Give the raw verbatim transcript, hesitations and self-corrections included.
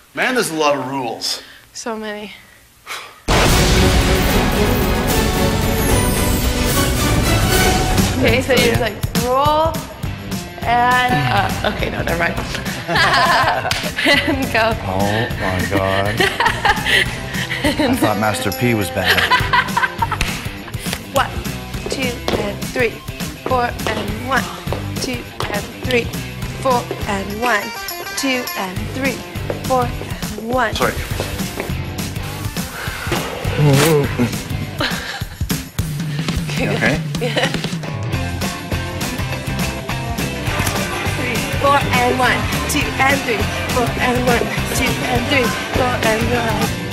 Man, there's a lot of rules. So many. Okay, so you just like roll and uh, okay, no, never mind. And go. Oh my God. I thought Master P was bad. One, two, and three, four, and one, two, and three, four, and one, two, and three, four, and one. Sorry. Okay. Okay. Yeah. Three, four, and one, two, and three, four, and one, two, and three, four, and one.